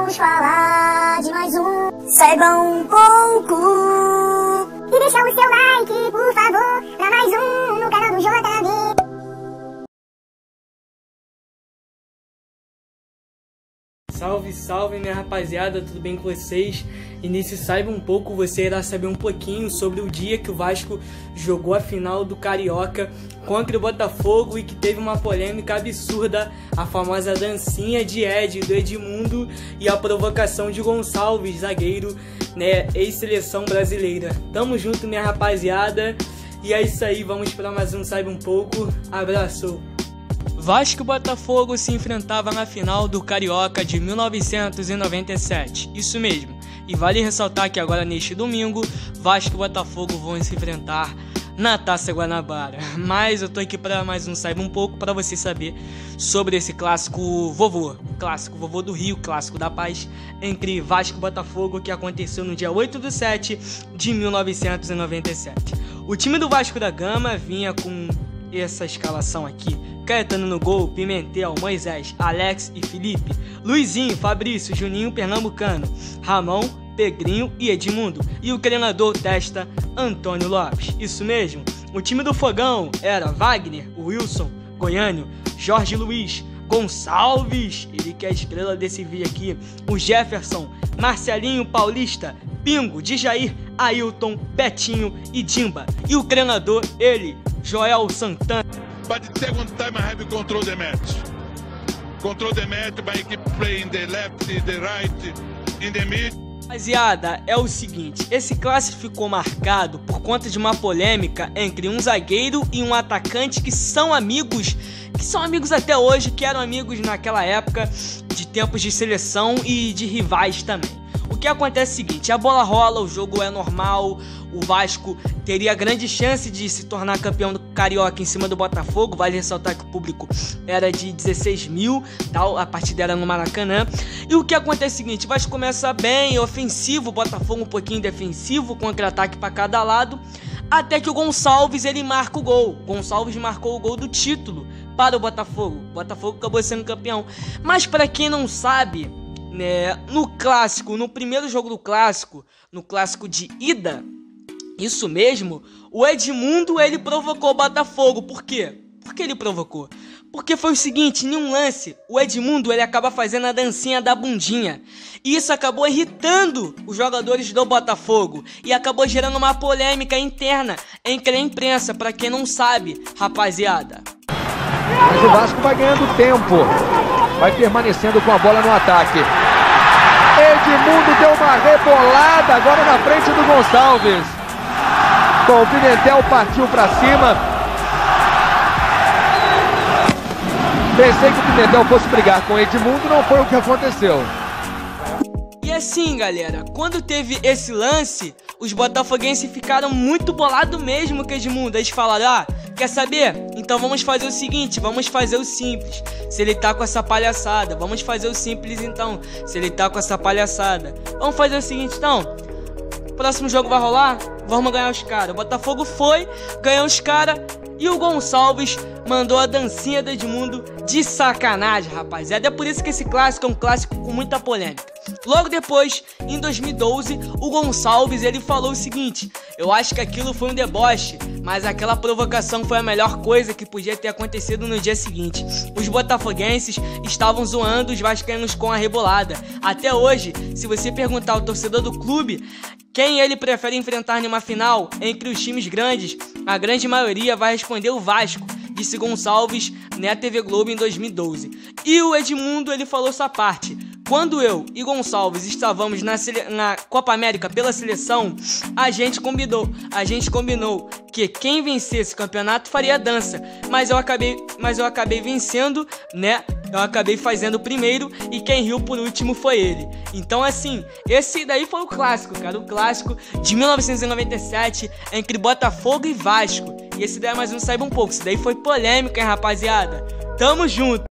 vamos falar de mais um Saiba um Pouco. E deixa o seu like, por favor, pra mais um no canal do JB. Salve, salve minha rapaziada, tudo bem com vocês? E nesse Saiba um Pouco você irá saber um pouquinho sobre o dia que o Vasco jogou a final do Carioca contra o Botafogo e que teve uma polêmica absurda, a famosa dancinha de Ed, do Edmundo, e a provocação de Gonçalves, zagueiro, né, ex-seleção brasileira. Tamo junto minha rapaziada, e é isso aí, vamos para mais um Saiba um Pouco, abraço! Vasco e Botafogo se enfrentavam na final do Carioca de 1997, isso mesmo, e vale ressaltar que agora neste domingo, Vasco e Botafogo vão se enfrentar na Taça Guanabara, mas eu tô aqui para mais um Saiba um Pouco para você saber sobre esse clássico vovô, o clássico vovô do Rio, clássico da paz, entre Vasco e Botafogo que aconteceu no dia 8/7 de 1997. O time do Vasco da Gama vinha com essa escalação aqui: Caetano no gol, Pimentel, Moisés, Alex e Felipe, Luizinho, Fabrício, Juninho Pernambucano, Ramon, Pedrinho e Edmundo, e o treinador testa Antônio Lopes. Isso mesmo, o time do Fogão era Wagner, Wilson, Goiânio, Jorge Luiz, Gonçalves, ele que é a estrela desse vídeo aqui, o Jefferson, Marcelinho Paulista, Pingo, Djair, Ailton, Betinho e Dimba, e o treinador ele, Joel Santana. But the second time I have control the match. Control the match by keep playing the left, the right, in the mid. Rapaziada, é o seguinte, esse clássico ficou marcado por conta de uma polêmica entre um zagueiro e um atacante que são amigos até hoje, que eram amigos naquela época de tempos de seleção e de rivais também. O que acontece é o seguinte, a bola rola, o jogo é normal, o Vasco teria grande chance de se tornar campeão do Carioca em cima do Botafogo, vale ressaltar que o público era de 16 mil, tal, a partida era no Maracanã. E o que acontece é o seguinte, o Vasco começa bem, ofensivo, o Botafogo um pouquinho defensivo, contra-ataque para cada lado, até que o Gonçalves ele marca o gol. Gonçalves marcou o gol do título para o Botafogo, o Botafogo acabou sendo campeão. Mas para quem não sabe, no clássico, no primeiro jogo do clássico, no clássico de ida, isso mesmo, o Edmundo ele provocou o Botafogo. Por quê? Por que ele provocou? Porque foi o seguinte, em um lance, o Edmundo ele acaba fazendo a dancinha da bundinha. E isso acabou irritando os jogadores do Botafogo e acabou gerando uma polêmica interna entre a imprensa, pra quem não sabe, rapaziada. Mas o Vasco vai ganhando tempo, vai permanecendo com a bola no ataque. Edmundo deu uma rebolada agora na frente do Gonçalves. Bom, o Pimentel partiu pra cima. Pensei que o Pimentel fosse brigar com o Edmundo, não foi o que aconteceu. E assim, galera, quando teve esse lance, os botafoguenses ficaram muito bolados mesmo com o Edmundo. Eles falaram, quer saber? Então vamos fazer o seguinte, vamos fazer o simples. Se ele tá com essa palhaçada, vamos fazer o simples então. Se ele tá com essa palhaçada, vamos fazer o seguinte então. Próximo jogo vai rolar, vamos ganhar os caras. O Botafogo foi, ganhou os caras e o Gonçalves mandou a dancinha do Edmundo de sacanagem, rapaziada. É por isso que esse clássico é um clássico com muita polêmica. Logo depois, em 2012, o Gonçalves ele falou o seguinte: eu acho que aquilo foi um deboche, mas aquela provocação foi a melhor coisa que podia ter acontecido no dia seguinte. Os botafoguenses estavam zoando os vascaínos com a rebolada. Até hoje, se você perguntar ao torcedor do clube quem ele prefere enfrentar numa final entre os times grandes, a grande maioria vai responder o Vasco, disse Gonçalves na TV Globo em 2012. E o Edmundo ele falou sua parte. Quando eu e Gonçalves estávamos na Copa América pela seleção, a gente combinou que quem vencesse o campeonato faria dança, mas eu acabei vencendo, né? Eu acabei fazendo o primeiro e quem riu por último foi ele. Então assim, esse daí foi o clássico, cara, o clássico de 1997 entre Botafogo e Vasco. E esse daí é mais um Saiba um Pouco, esse daí foi polêmica, hein, rapaziada? Tamo junto!